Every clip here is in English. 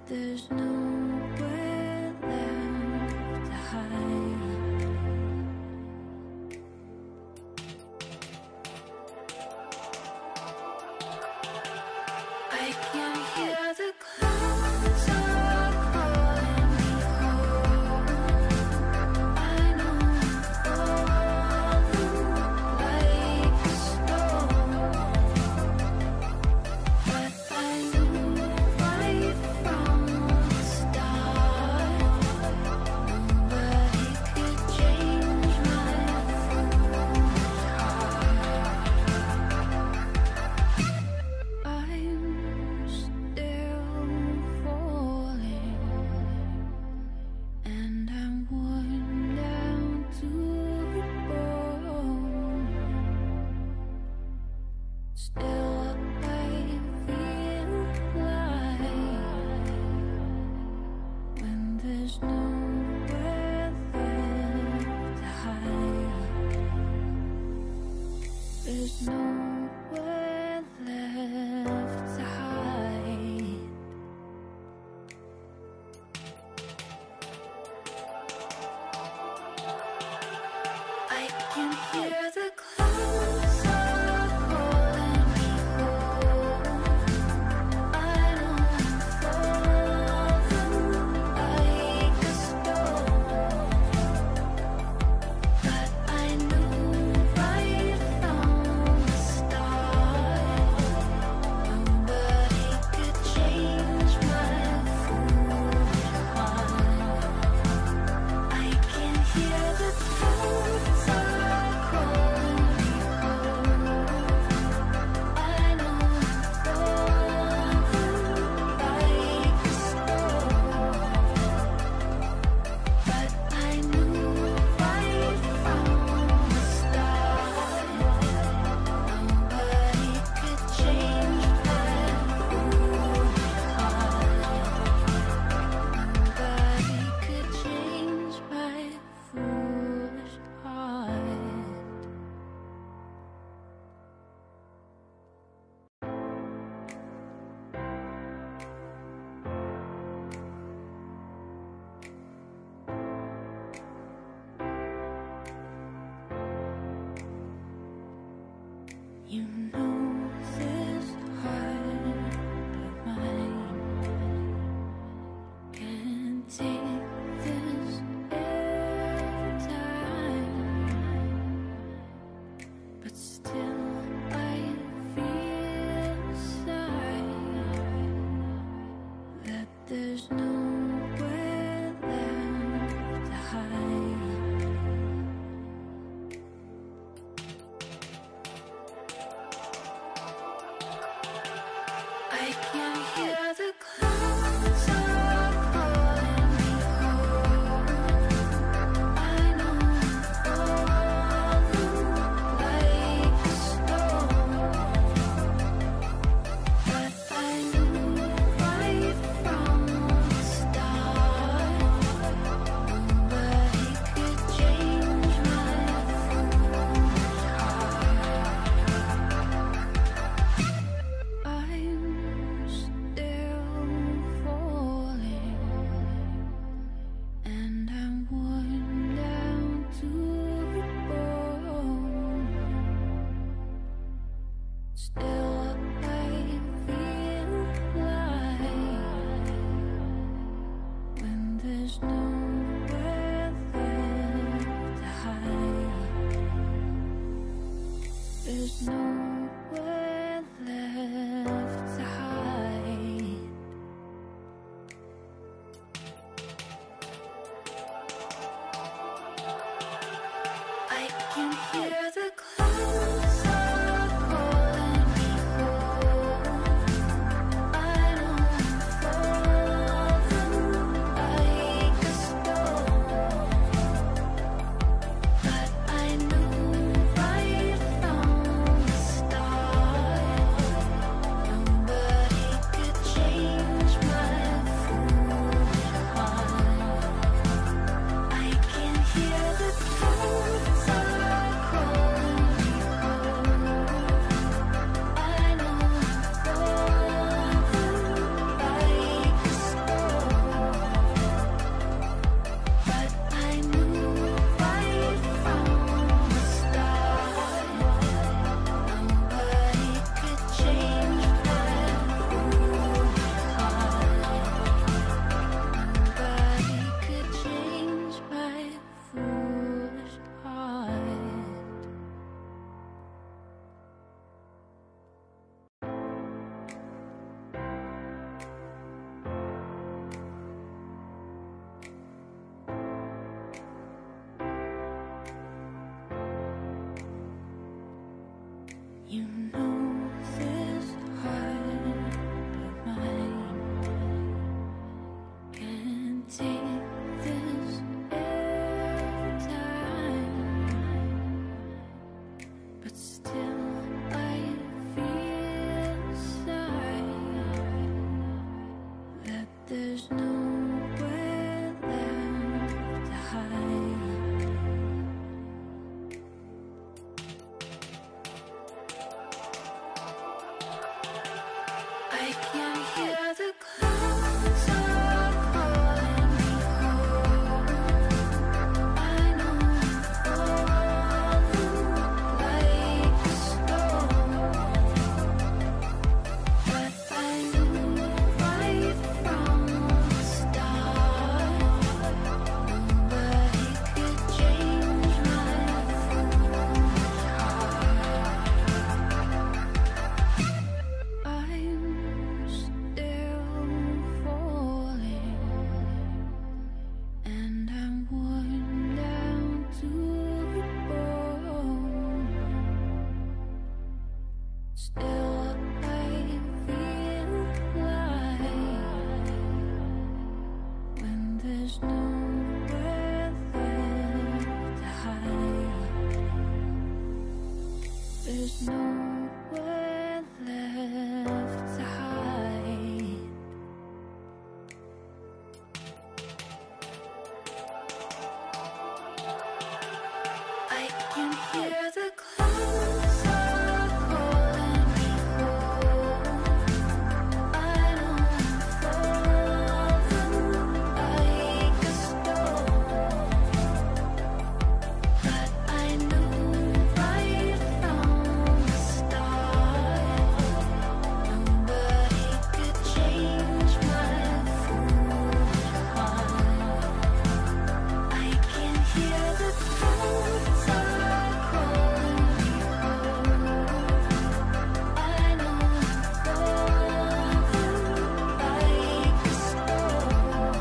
there's nowhere left to hide. I can hear the clouds are calling me home. I know I'm falling like a stone, but I knew right from the start nobody could change my foolish heart. I'm still falling, and I'm worn down to the bone. Still, I feel alive when there's nowhere left to hide. There's nowhere left to hide. I can hear the clouds are calling me home. I know I'm falling like a stone, but I knew right from the start nobody could change my foolish heart. I can hear the clouds are calling me home. I know I'm falling like a stone, but I knew right from the start nobody could change my foolish heart. Nobody could change my foolish heart. You know this heart of mine can't take this every time, but still I feel inside that there's nowhere left to hide. I can hear the clouds are calling me home. I know I'm falling like a stone, but I knew right from the You know this heart of mine can't take this airtime, but still I feel inside that there's nowhere left to hide. I can hear the clouds are calling me home. I know I'm falling like a stone, but I knew right from the start nobody could change my foolish heart. I'm still falling, and I'm worn down to the bone. Still, I feel alive when there's nowhere left to hide. There's nowhere left to hide. I can hear the clouds are calling me home. I know I'm falling like a stone, but I knew right from the start nobody could change my foolish heart. I can hear the clouds are calling me home. I know I'm falling like a stone,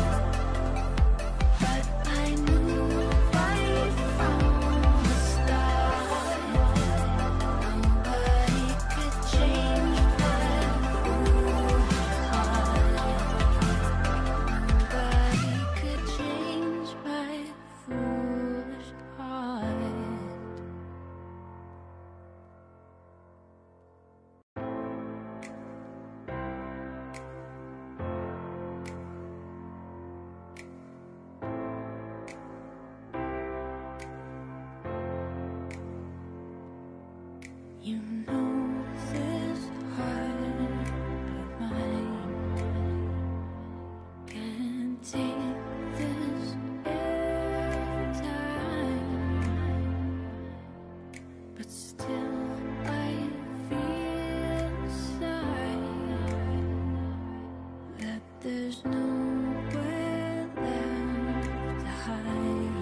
but I knew right from the start nobody could change my foolish heart. Nobody could change my foolish heart. You know this heart of mine can't take this airtime, but still I feel inside that there's nowhere left to hide.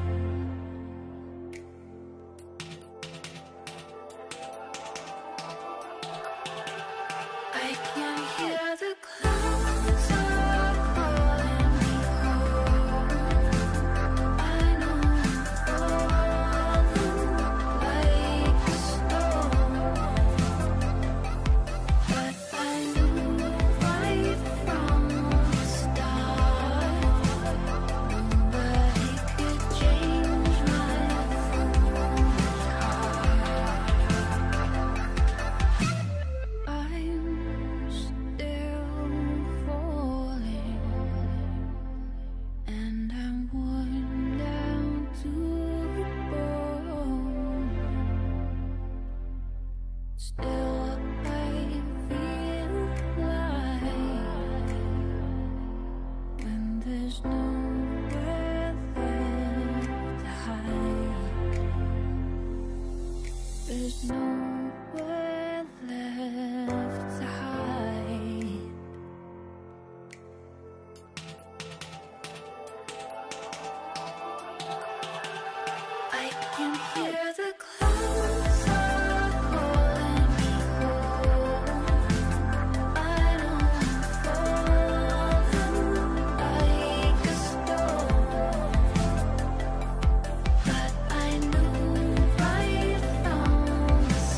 I can hear the clouds are calling me home. I know I'm falling like a stone, but I knew right from the start nobody could change my foolish heart. I'm still falling, and I'm worn down to the bone. Still, I feel alive when there's nowhere left to hide. There's nowhere left to hide. I can hear the clouds are calling me home. I know I'm falling like a stone, but I knew right from the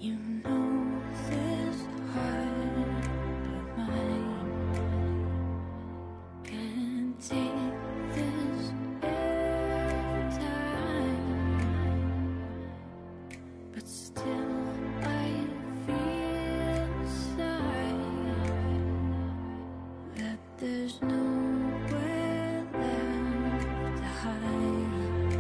You know this heart of mine can't take this airtime, but still I feel inside that there's nowhere left to hide.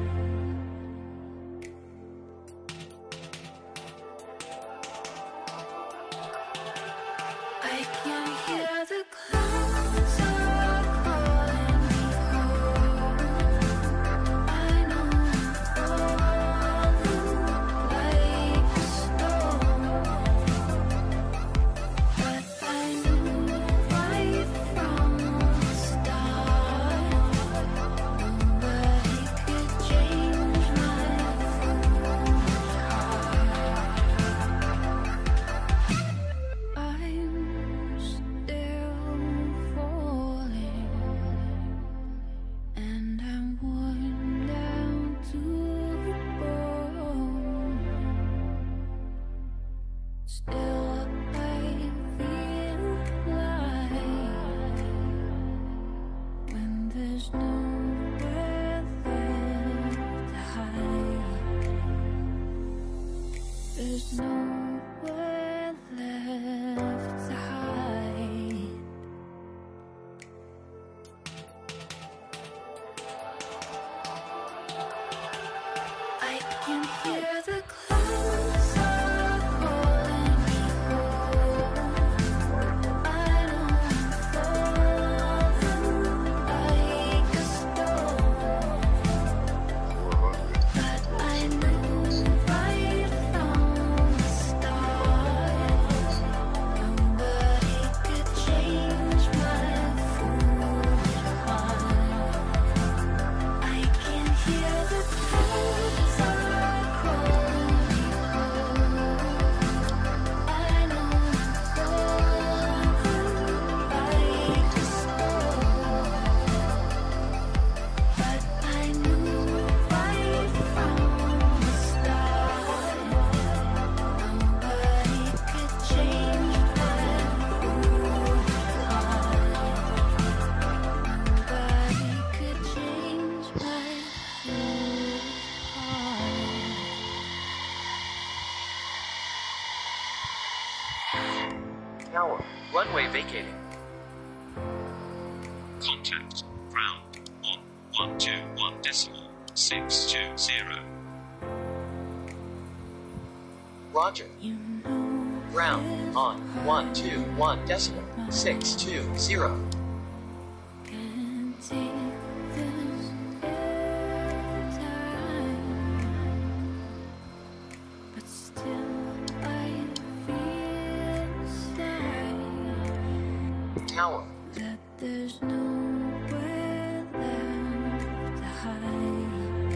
I can hear the clouds are calling me home. I know I'm falling like a stone, but I knew right from the start nobody could change my foolish heart. I'm still falling, and I'm worn down to the bone. Still, I feel alive when there's nowhere left to hide. There's nowhere left to hide. I can hear the clouds are calling me home. I know I'm falling like a stone, but I knew right from the start nobody could change my foolish heart. I can hear the clouds are calling me home. I know I'm falling like a stone, but I knew right from the start nobody could change my foolish heart. Nobody could change my foolish heart. Tower. Runway vacating. Contact ground on 121.620. Roger. You know Ground on 121.620. can't take this airtime, but still I feel inside Tower. that there's nowhere left to hide.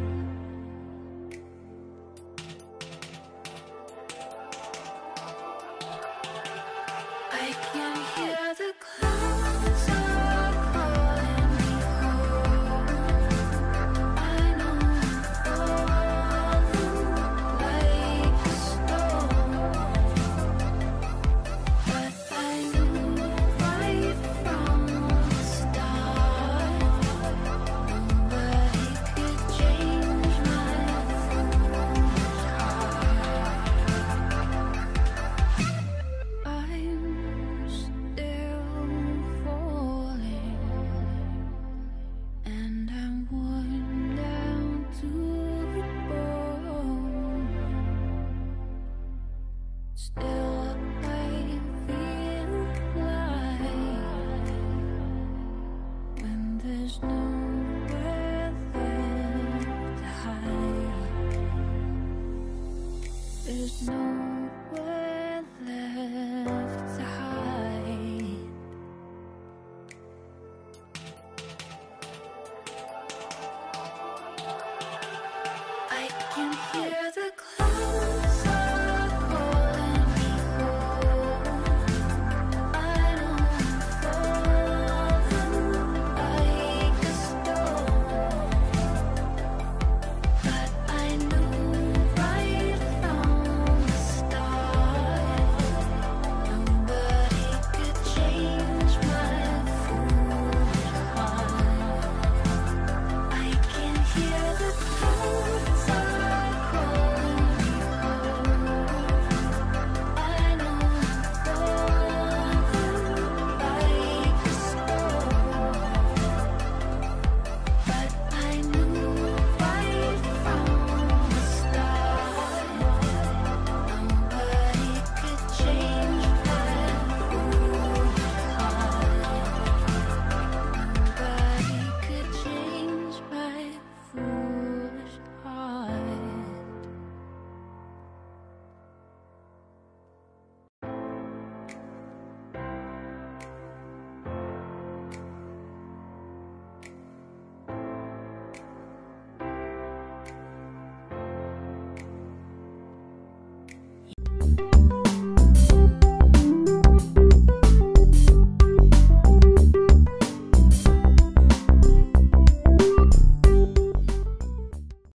I can hear the clouds are calling me home. I know I'm falling like a stone, but I knew right from the start nobody could change my foolish heart. I'm still falling, and I'm worn down to the bone. Still, I feel alive when there's nowhere left to hide. There's no